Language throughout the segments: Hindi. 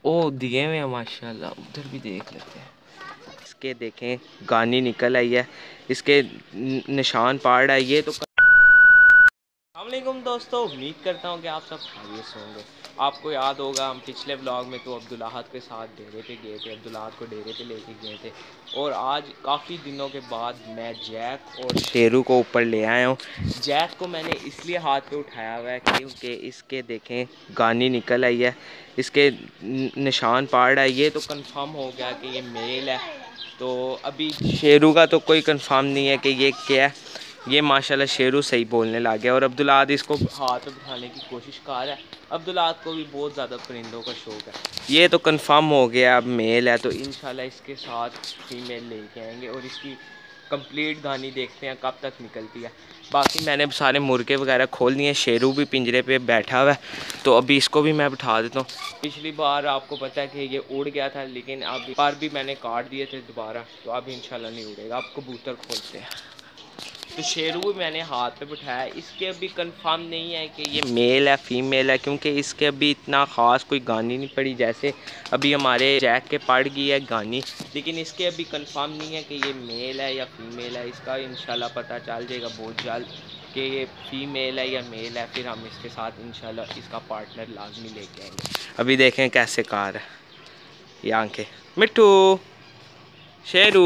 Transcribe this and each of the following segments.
ओ दिए हुए हैं माशाल्लाह, उधर भी देख लेते हैं। इसके देखें गानी निकल आई है, इसके निशान पाड़ है ये तो। अस्सलामुअलैकुम दोस्तों, उम्मीद करता हूँ कि आप सब खैरियत से होंगे। आपको याद होगा हम पिछले व्लॉग में तो अब्दुल्लाहद के साथ डेरे पे गए थे, अब्दुल्लाहद को डेरे पे लेके गए थे। और आज काफ़ी दिनों के बाद मैं जैक और शेरू को ऊपर ले आया हूँ। जैक को मैंने इसलिए हाथ पे उठाया हुआ है क्योंकि इसके देखें गानी निकल आई है, इसके निशान पाड़ है ये तो कंफर्म हो गया कि ये मेल है। तो अभी शेरू का तो कोई कंफर्म नहीं है कि ये क्या है। ये माशाल्लाह शेरू सही बोलने लग गया और अब्दुल्लाहद इसको हाथ में बिठाने की कोशिश कर रहा है। अब्दुल्लाहद को भी बहुत ज़्यादा परिंदों का शौक़ है। ये तो कंफर्म हो गया अब मेल है, तो इंशाल्लाह इसके साथ फीमेल लेके आएंगे और इसकी कंप्लीट गानी देखते हैं कब तक निकलती है। बाकी मैंने सारे मुर्गे वगैरह खोल दिए, शेरू भी पिंजरे पे बैठा हुआ है, तो अभी इसको भी मैं बिठा देता हूँ। पिछली बार आपको पता है कि ये उड़ गया था, लेकिन अब बार भी मैंने काट दिए थे दोबारा, तो अब इंशाल्लाह नहीं उड़ेगा। अब कबूतर खोलते हैं। तो शेरू भी मैंने हाथ पे बिठाया, इसके अभी कंफर्म नहीं है कि ये मेल है फीमेल है, क्योंकि इसके अभी इतना ख़ास कोई गानी नहीं पड़ी। जैसे अभी हमारे जैक के पड़ गई है गानी, लेकिन इसके अभी कंफर्म नहीं है कि ये मेल है या फीमेल है। इसका इंशाल्लाह पता चल जाएगा बहुत जल्द कि ये फीमेल है या मेल है, फिर हम इसके साथ इंशाल्लाह इसका पार्टनर लाजमी लेके आएंगे। अभी देखें कैसे कार है ये आंखें। मिट्टू, शेरू,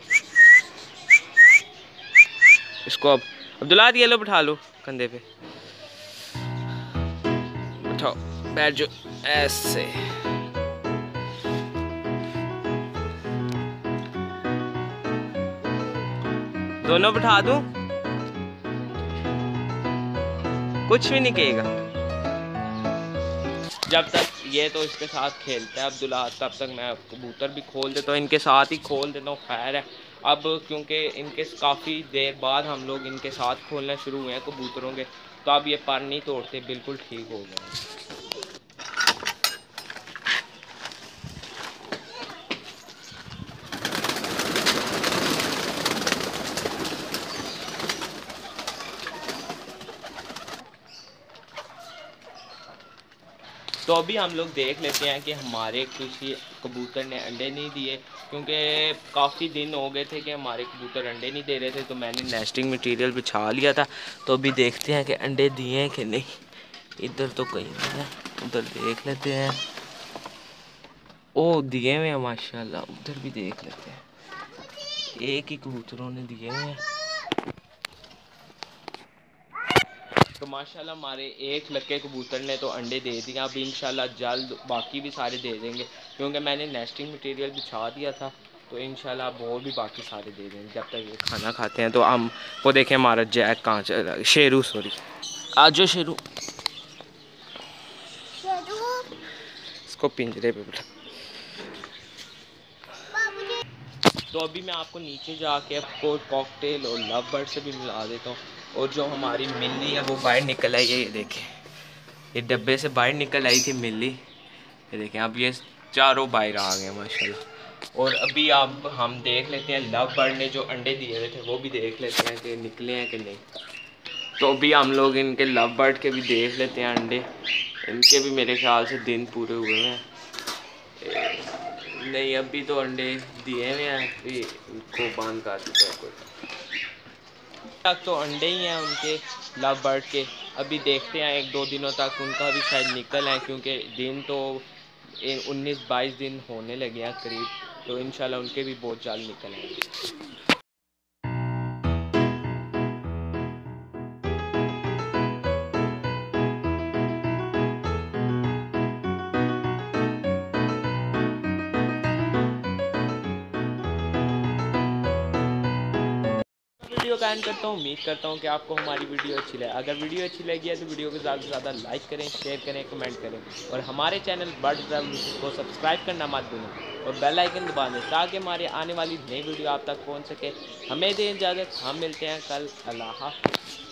इसको अब अब्दुल्लाहद ये लो बिठा लो कंधे पे, उठाओ बैठ जाओ ऐसे। दोनों बिठा दूं, कुछ भी नहीं कहेगा। जब तक ये तो इसके साथ खेलता है अब्दुल्लाहद, तब तक मैं कबूतर भी खोल देता हूँ, इनके साथ ही खोल देता हूँ। खैर है अब क्योंकि इनके काफ़ी देर बाद हम लोग इनके साथ खोलना शुरू हुए हैं कबूतरों के, तो अब ये पर नहीं तोड़ते, बिल्कुल ठीक हो गए। तो अभी हम लोग देख लेते हैं कि हमारे किसी कबूतर ने अंडे नहीं दिए, क्योंकि काफ़ी दिन हो गए थे कि हमारे कबूतर अंडे नहीं दे रहे थे, तो मैंने नेस्टिंग मटेरियल बिछा लिया था। तो अभी देखते हैं कि अंडे दिए हैं कि नहीं। इधर तो कहीं नहीं है, उधर देख लेते हैं। ओ दिए हुए हैं माशाल्लाह, उधर भी देख लेते हैं। एक ही कबूतरों ने दिए हुए हैं, तो माशाल्लाह हमारे एक लक्के कबूतर ने तो अंडे दे दिए। अब इंशाल्लाह जल्द बाकी भी सारे दे देंगे, क्योंकि मैंने नेस्टिंग मटेरियल बिछा दिया था। तो इंशाल्लाह अब और भी बाकी सारे दे देंगे जब तक ये खाना खाते हैं। तो हम वो देखें हमारा जैक कहाँ चल रहा है, शेरू सॉरी, आज जो शेरू, इसको पिंजरे पे बिठा। तो अभी मैं आपको नीचे जाके आपको कॉकटेल और लव बर्ड से भी मिला देता हूँ। और जो हमारी मिल्ली है वो बाहर निकल आई है, ये देखें, ये डब्बे से बाहर निकल आई थी मिल्ली, ये देखें अब ये चारों बाहर आ गए माशाल्लाह। और अभी अब हम देख लेते हैं लव बर्ड ने जो अंडे दिए हुए थे वो भी देख लेते हैं कि निकले हैं कि नहीं। तो अभी हम लोग इनके लव बर्ड के भी देख लेते हैं अंडे, इनके भी मेरे ख्याल से दिन पूरे हुए हैं। नहीं अभी तो अंडे दिए हुए हैं, अभी इनको बंद कर देते हैं। कोई तक तो अंडे ही हैं उनके लव बर्ड के। अभी देखते हैं 1-2 दिनों तक उनका भी शायद निकल है, क्योंकि दिन तो 19-22 दिन होने लगे हैं करीब, तो इंशाल्लाह उनके भी बहुत जल्द निकल आएंगे। वीडियो का एंड करता हूँ। उम्मीद करता हूँ कि आपको हमारी वीडियो अच्छी लगे। अगर वीडियो अच्छी लगी है तो वीडियो को ज़्यादा से ज़्यादा लाइक करें, शेयर करें, कमेंट करें, और हमारे चैनल बर्ड ट्रैवल को सब्सक्राइब करना मत भूलें और बेल आइकन दबा दें, ताकि हमारी आने वाली नई वीडियो आप तक पहुँच सके। हमें दें इजाज़त, हम मिलते हैं कल। अल्लाह हाफ़िज़।